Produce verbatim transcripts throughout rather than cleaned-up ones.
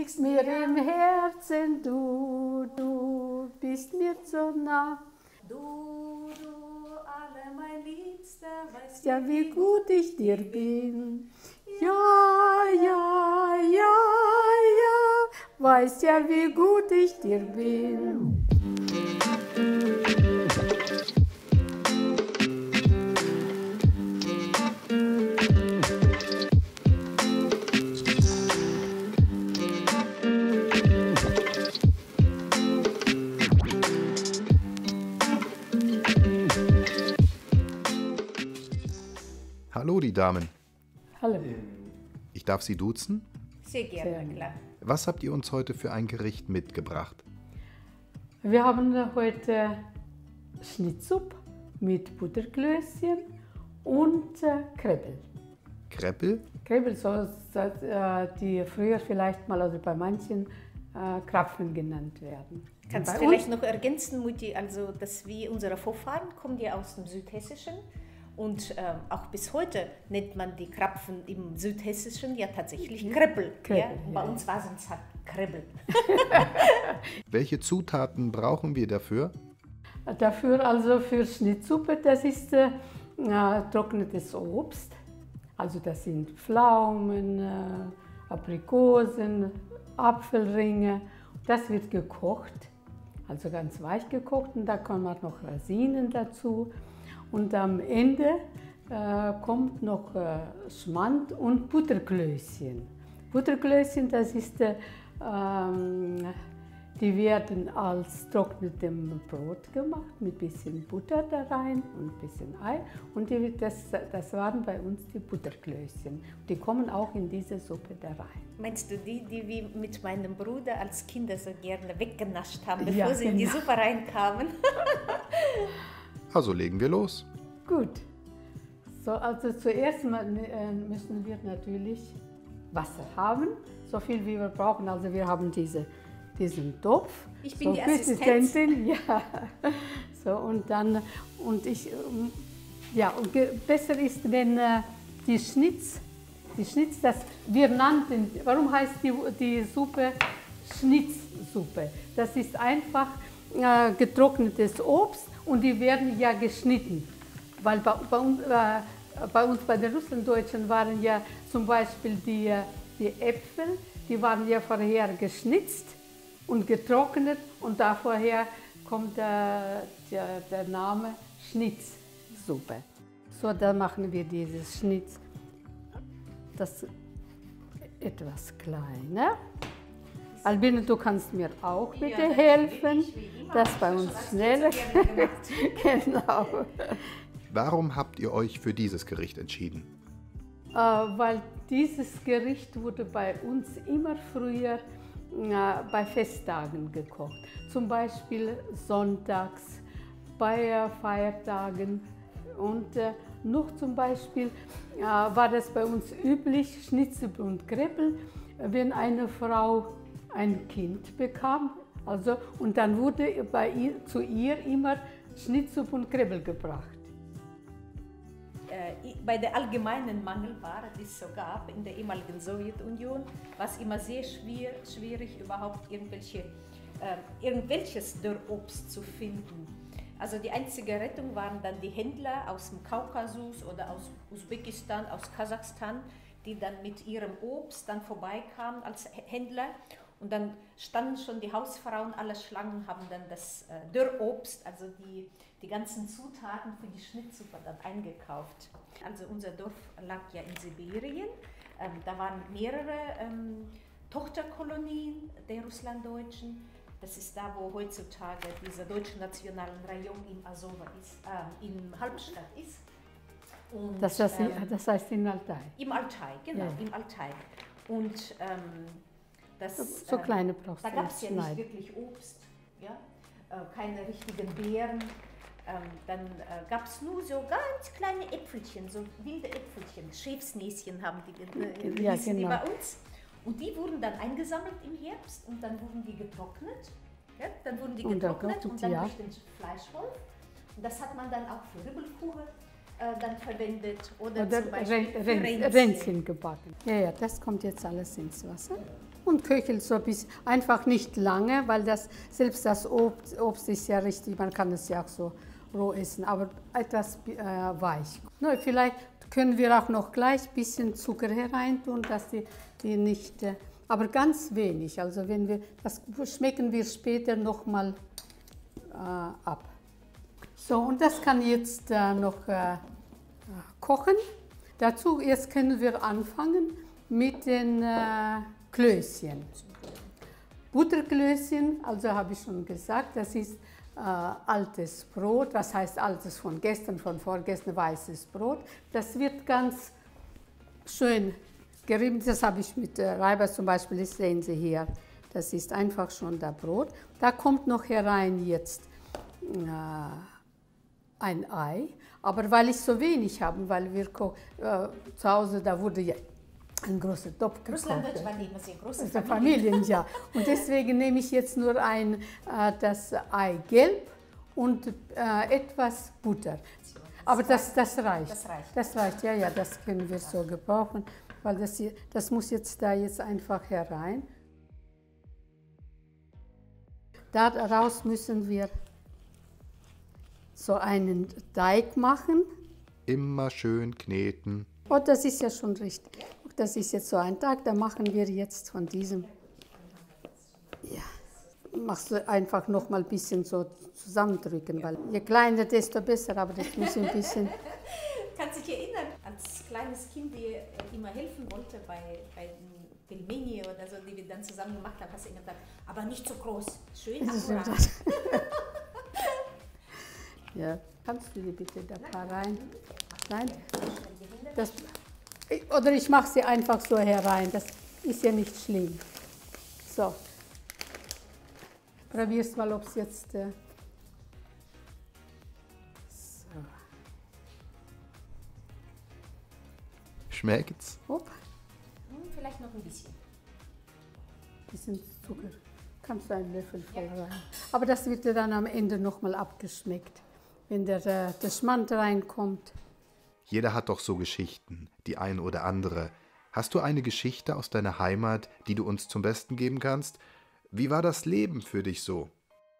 liegst mir im Herzen, du, du bist mir so nah. Du, du, alle mein Liebster, weißt Ja, wie gut ich dir bin. Ja, ja, ja, ja, weißt ja, wie gut ich dir bin. Hallo, die Damen. Hallo. Ich darf Sie duzen? Sehr gerne, Sehr klar. Was habt ihr uns heute für ein Gericht mitgebracht? Wir haben heute Schnittsuppe mit Butterklößchen und äh, Kreppel. Kreppel? Kreppel, so, so, äh, die früher vielleicht mal oder bei manchen äh, Krapfen genannt werden. Kannst du Bei vielleicht uns- noch ergänzen, Mutti, also dass wir, unsere Vorfahren kommen ja aus dem Südhessischen und ähm, auch bis heute nennt man die Krapfen im Südhessischen ja tatsächlich Kreppel. Kreppel, ja? ja, Bei ja. uns war es halt Kreppel. Welche Zutaten brauchen wir dafür? Dafür also für Schnittsuppe, das ist äh, äh, trocknetes Obst. Also das sind Pflaumen, äh, Aprikosen, Apfelringe. Das wird gekocht, also ganz weich gekocht, und da kommen noch Rosinen dazu. Und am Ende äh, kommt noch äh, Schmand und Butterklößchen. Butterklößchen, das ist, äh, ähm, die werden als trocknetem Brot gemacht, mit bisschen Butter da rein und ein bisschen Ei. Und die, das, das waren bei uns die Butterklößchen. Die kommen auch in diese Suppe da rein. Meinst du die, die wir mit meinem Bruder als Kinder so gerne weggenascht haben, bevor Ja, sie in die genau. Suppe reinkamen? Also legen wir los. Gut. So, also zuerst mal, äh, müssen wir natürlich Wasser haben, so viel wie wir brauchen. Also wir haben diese, diesen Topf. Ich bin so die Assistenz. Assistentin, ja. So, und dann, und ich, ähm, ja, und ge- besser ist, wenn äh, die Schnitz, die Schnitz, das wir nannten, warum heißt die, die Suppe Schnitzsuppe? Das ist einfach äh, getrocknetes Obst und die werden ja geschnitten. Weil bei, bei, uns, äh, bei uns, bei den Russlanddeutschen, waren ja zum Beispiel die, äh, die Äpfel, die waren ja vorher geschnitzt und getrocknet und da vorher kommt der, der, der Name Schnitzsuppe. So, dann machen wir dieses Schnitz, das etwas kleiner. Albine, du kannst mir auch bitte Ja, helfen, natürlich, wie immer. das bei Hast du uns schon als schneller. Kind so gerne Genau. Warum habt ihr euch für dieses Gericht entschieden? Äh, weil dieses Gericht wurde bei uns immer früher äh, bei Festtagen gekocht. Zum Beispiel sonntags, bei äh, Feiertagen. Und äh, noch zum Beispiel äh, war das bei uns üblich, Schnitzsuppe und Kreppel, wenn eine Frau ein Kind bekam. Also, und dann wurde bei ihr, zu ihr immer Schnitzsuppe und Kreppel gebracht. Äh, bei der allgemeinen Mangelware, die es so gab in der ehemaligen Sowjetunion, war es immer sehr schwer, schwierig, überhaupt irgendwelche, äh, irgendwelches Dürrobst zu finden. Also die einzige Rettung waren dann die Händler aus dem Kaukasus oder aus Usbekistan, aus Kasachstan, die dann mit ihrem Obst dann vorbeikamen als Händler. Und dann standen schon die Hausfrauen, alle Schlangen, haben dann das äh, Dürrobst, also die, die ganzen Zutaten für die Schnittsuppe dann eingekauft. Also unser Dorf lag ja in Sibirien. Ähm, da waren mehrere ähm, Tochterkolonien der Russlanddeutschen. Das ist da, wo heutzutage dieser deutsche nationalen Rayon im Asowa ist, äh, in Halbstadt ist. Und, Das, das, ähm, das heißt in Altai. im Altai, genau, Ja. im Altai. Und ähm, das, So ähm, kleine brauchst da du gab nicht es ja nicht schneiden. wirklich Obst, ja? äh, keine richtigen Beeren. Ähm, dann äh, gab es nur so ganz kleine Äpfelchen, so wilde Äpfelchen, Schäfsnäschen haben die, äh, Ja, hießen die genau. bei uns. Und die wurden dann eingesammelt im Herbst und dann wurden die getrocknet. Ja? Dann wurden die Und dann getrocknet kommt- und dann ja. durch den Fleischwolf. Und das hat man dann auch für Ribbelkuchen äh, dann verwendet oder, Oder zum Beispiel Ren- für Ren- Ränzchen. Ränzchen gebacken. Ja, ja, das kommt jetzt alles ins Wasser. und köchelt so ein bisschen, einfach nicht lange, weil das, selbst das Obst, Obst ist ja richtig, man kann es ja auch so roh essen, aber etwas äh, weich. Na, vielleicht können wir auch noch gleich ein bisschen Zucker hereintun, dass die, die nicht, äh, aber ganz wenig, also wenn wir, das schmecken wir später noch mal äh, ab. So, und das kann jetzt äh, noch äh, kochen. Dazu jetzt können wir anfangen mit den äh, Klößchen. Butterklößchen, also habe ich schon gesagt, das ist äh, altes Brot, was heißt altes von gestern, von vorgestern, weißes Brot. Das wird ganz schön gerieben, das habe ich mit äh, Reiber zum Beispiel, das sehen Sie hier. Das ist einfach schon das Brot. Da kommt noch herein jetzt äh, ein Ei, aber weil ich so wenig habe, weil wir äh, zu Hause, da wurde ja ein großer Topf gekocht. Russland waren immer sehr große also Familien. Familien, ja. Und deswegen nehme ich jetzt nur ein, äh, das Eigelb und äh, etwas Butter. Aber das, das reicht. Das reicht. Das reicht, ja, ja, das können wir so gebrauchen, weil das, hier, das muss jetzt da jetzt einfach herein. Daraus müssen wir so einen Teig machen. Immer schön kneten. Oh, das ist ja schon richtig. Das ist jetzt so ein Teig, da machen wir jetzt von diesem. Ja, machst du einfach noch mal ein bisschen so zusammendrücken, weil je kleiner, desto besser, aber das muss ein bisschen. Kannst du dich erinnern, als kleines Kind, die immer helfen wollte bei, bei Pelmeni oder so, die wir dann zusammen gemacht haben, hast du immer gesagt, aber nicht so groß, schön akkurat. Ja, kannst du die bitte da paar rein? Nein? Das, oder ich mache sie einfach so herein, das ist ja nicht schlimm. So. Probier's mal, ob es jetzt... Äh so. Schmeckt's? Hopp. Hm, vielleicht noch ein bisschen. Bisschen Zucker. Kannst du einen Löffel voll rein. Aber das wird dir dann am Ende nochmal abgeschmeckt, wenn der, äh, der Schmand reinkommt. Jeder hat doch so Geschichten, die ein oder andere. Hast du eine Geschichte aus deiner Heimat, die du uns zum Besten geben kannst? Wie war das Leben für dich so?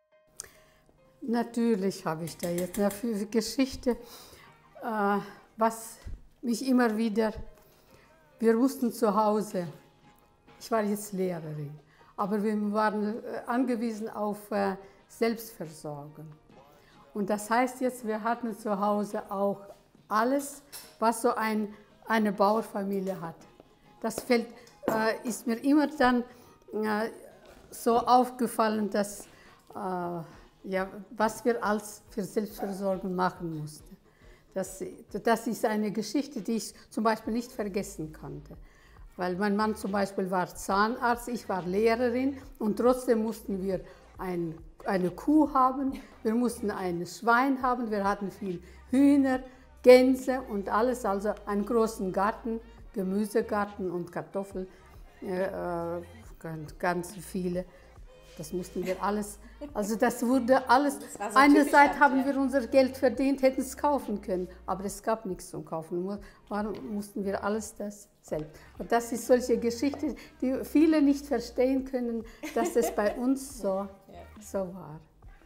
Natürlich habe ich da jetzt eine Geschichte, äh, was mich immer wieder, wir wussten zu Hause, ich war jetzt Lehrerin, aber wir waren äh, angewiesen auf äh, Selbstversorgung. Und das heißt jetzt, wir hatten zu Hause auch alles, was so ein, eine Bauernfamilie hat. Das fällt, äh, ist mir immer dann äh, so aufgefallen, dass, äh, ja, was wir als für Selbstversorgung machen mussten. Das, das ist eine Geschichte, die ich zum Beispiel nicht vergessen konnte. Weil mein Mann zum Beispiel war Zahnarzt, ich war Lehrerin und trotzdem mussten wir ein, eine Kuh haben, wir mussten ein Schwein haben, wir hatten viel Hühner, Gänse und alles, also einen großen Garten, Gemüsegarten und Kartoffeln, äh, ganz viele. Das mussten wir alles, also das wurde alles, Das so eine typisch Zeit halt, haben ja. wir unser Geld verdient, hätten es kaufen können, aber es gab nichts zum Kaufen, nur waren, mussten wir alles das selbst. Und das ist solche Geschichte, die viele nicht verstehen können, dass es bei uns so, so war.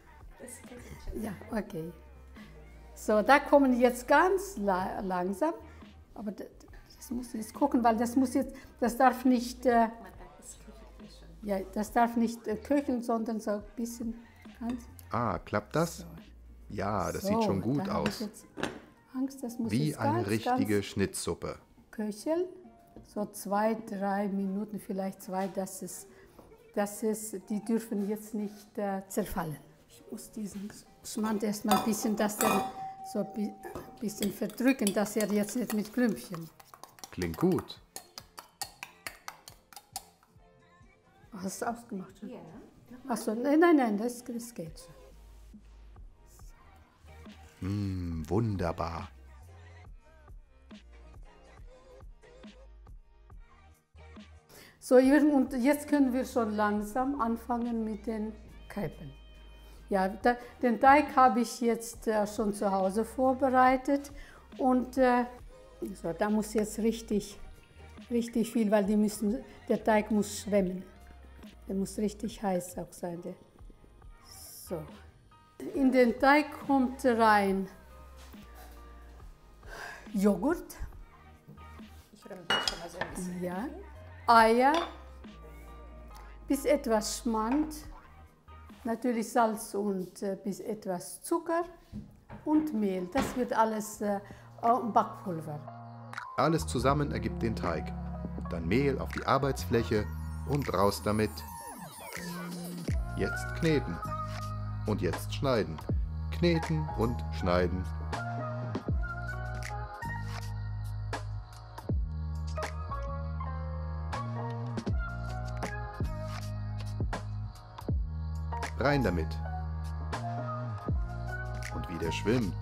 Ja, okay. So, da kommen jetzt ganz la langsam, aber das muss jetzt gucken, weil das muss jetzt, das darf nicht, äh, ja, das darf nicht äh, köcheln, sondern so ein bisschen ganz. Ah, klappt das? So. Ja, das So, sieht schon gut da hab ich aus. jetzt Angst, das muss Wie jetzt eine ganz, richtige ganz Schnittsuppe. köcheln, so zwei, drei Minuten, vielleicht zwei, dass es, dass es, die dürfen jetzt nicht äh, zerfallen. Ich muss diesen Schmand erstmal ein bisschen, dass er so ein bisschen verdrücken, dass er jetzt nicht mit Klümpchen. Klingt gut. Hast du ausgemacht schon? Ja. Achso, nein, nein, nein, das, das geht schon. Mmh, wunderbar. So, und jetzt können wir schon langsam anfangen mit den Kreppen. Ja, da, den Teig habe ich jetzt äh, schon zu Hause vorbereitet und äh, so, da muss jetzt richtig, richtig viel, weil die müssen, der Teig muss schwemmen. Der muss richtig heiß auch sein. Der. So. In den Teig kommt rein Joghurt, Ich rühre das schon mal so ein bisschen. ja, Eier, bis etwas Schmand, natürlich Salz und äh, bis etwas Zucker und Mehl. Das wird alles äh, Backpulver. Alles zusammen ergibt den Teig. Dann Mehl auf die Arbeitsfläche und raus damit. Jetzt kneten. Und jetzt schneiden. Kneten und schneiden. Rein damit. Und wie der schwimmt.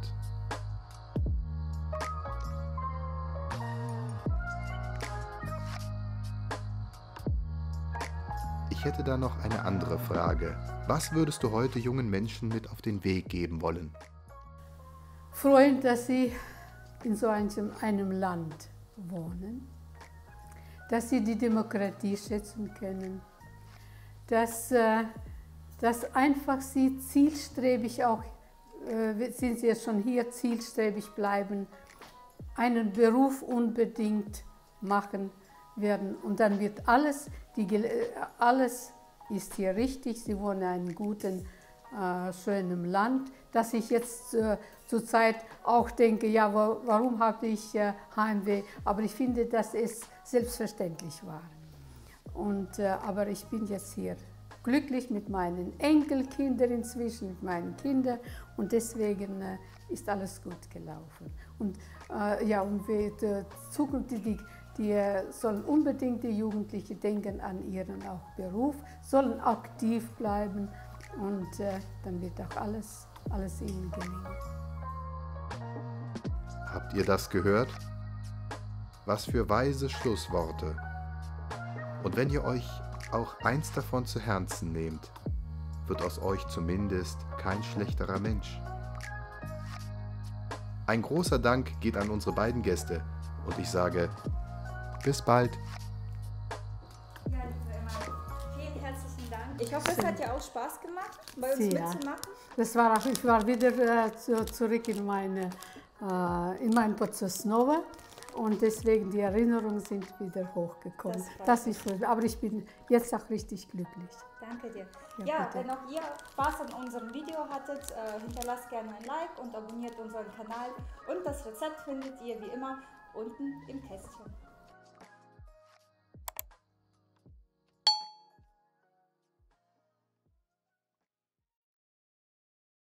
Ich hätte da noch eine andere Frage. Was würdest du heute jungen Menschen mit auf den Weg geben wollen? Freuen, dass sie in so einem, einem Land wohnen, dass sie die Demokratie schätzen können, dass, äh, dass einfach sie zielstrebig auch, äh, sind sie jetzt schon hier, zielstrebig bleiben, einen Beruf unbedingt machen werden und dann wird alles, die, alles ist hier richtig, sie wohnen in einem guten, äh, schönen Land, dass ich jetzt äh, zurzeit auch denke, ja, wo, warum habe ich äh, Heimweh, aber ich finde, dass es selbstverständlich war. Und, äh, aber ich bin jetzt hier glücklich mit meinen Enkelkindern inzwischen, mit meinen Kindern und deswegen äh, ist alles gut gelaufen. Und äh, ja, und wir, die Zukunft, die, die sollen unbedingt, die Jugendlichen denken an ihren auch Beruf, sollen aktiv bleiben und äh, dann wird auch alles, alles ihnen gelingen. Habt ihr das gehört? Was für weise Schlussworte. Und wenn ihr euch auch eins davon zu Herzen nehmt, wird aus euch zumindest kein schlechterer Mensch. Ein großer Dank geht an unsere beiden Gäste und ich sage, bis bald. Ja, liebe Emma, vielen herzlichen Dank. Ich hoffe, es hat dir auch Spaß gemacht, bei uns Ja. mitzumachen. Das war auch, ich war wieder äh, zu, zurück in meine, äh, in mein Prozess Nova und deswegen die Erinnerungen sind wieder hochgekommen. Das freut Das ist, aber ich bin jetzt auch richtig glücklich. Danke dir. Ja, Ja, bitte. wenn auch ihr Spaß an unserem Video hattet, äh, hinterlasst gerne ein Like und abonniert unseren Kanal. Und das Rezept findet ihr wie immer unten im Kästchen.